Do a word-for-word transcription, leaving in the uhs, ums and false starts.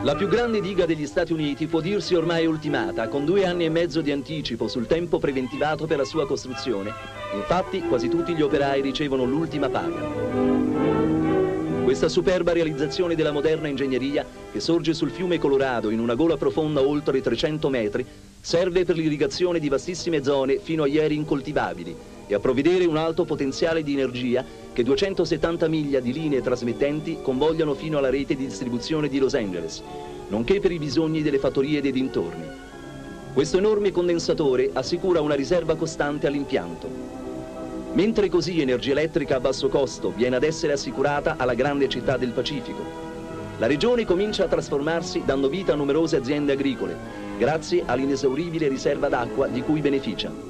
La più grande diga degli Stati Uniti può dirsi ormai ultimata, con due anni e mezzo di anticipo sul tempo preventivato per la sua costruzione. Infatti, quasi tutti gli operai ricevono l'ultima paga. Questa superba realizzazione della moderna ingegneria, che sorge sul fiume Colorado in una gola profonda oltre trecento metri, serve per l'irrigazione di vastissime zone fino a ieri incoltivabili e a provvedere un alto potenziale di energia che duecentosettanta miglia di linee trasmettenti convogliano fino alla rete di distribuzione di Los Angeles, nonché per i bisogni delle fattorie dei dintorni. Questo enorme condensatore assicura una riserva costante all'impianto. Mentre così energia elettrica a basso costo viene ad essere assicurata alla grande città del Pacifico, la regione comincia a trasformarsi dando vita a numerose aziende agricole, grazie all'inesauribile riserva d'acqua di cui beneficia.